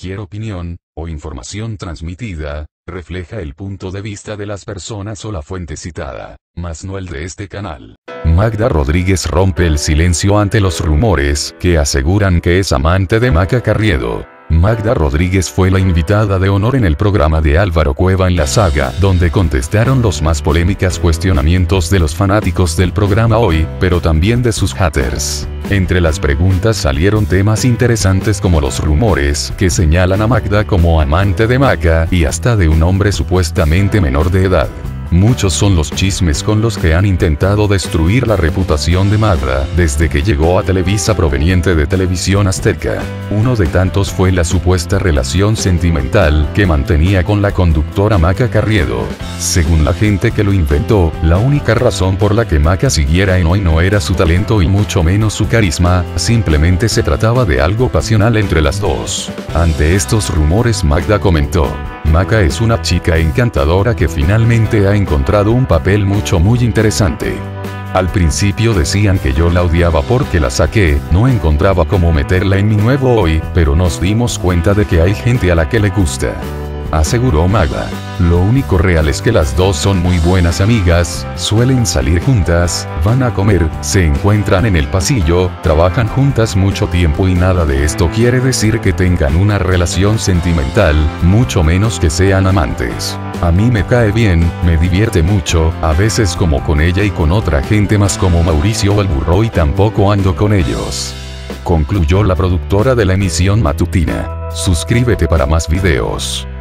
cualquier opinión, o información transmitida, refleja el punto de vista de las personas o la fuente citada, mas no el de este canal. Magda Rodríguez rompe el silencio ante los rumores que aseguran que es amante de Maca Carriedo. Magda Rodríguez fue la invitada de honor en el programa de Álvaro Cueva en La Saga, donde contestaron los más polémicos cuestionamientos de los fanáticos del programa Hoy, pero también de sus haters. Entre las preguntas salieron temas interesantes como los rumores que señalan a Magda como amante de Maca y hasta de un hombre supuestamente menor de edad. Muchos son los chismes con los que han intentado destruir la reputación de Magda desde que llegó a Televisa proveniente de Televisión Azteca. Uno de tantos fue la supuesta relación sentimental que mantenía con la conductora Maca Carriedo. Según la gente que lo inventó, la única razón por la que Maca siguiera en Hoy no era su talento y mucho menos su carisma, simplemente se trataba de algo pasional entre las dos. Ante estos rumores Magda comentó: Maca es una chica encantadora que finalmente ha encontrado un papel muy interesante. Al principio decían que yo la odiaba porque la saqué, no encontraba cómo meterla en mi nuevo Hoy, pero nos dimos cuenta de que hay gente a la que le gusta, aseguró Magda. Lo único real es que las dos son muy buenas amigas, suelen salir juntas, van a comer, se encuentran en el pasillo, trabajan juntas mucho tiempo y nada de esto quiere decir que tengan una relación sentimental, mucho menos que sean amantes. A mí me cae bien, me divierte mucho, a veces como con ella y con otra gente más como Mauricio el Burro y tampoco ando con ellos, concluyó la productora de la emisión matutina. Suscríbete para más videos.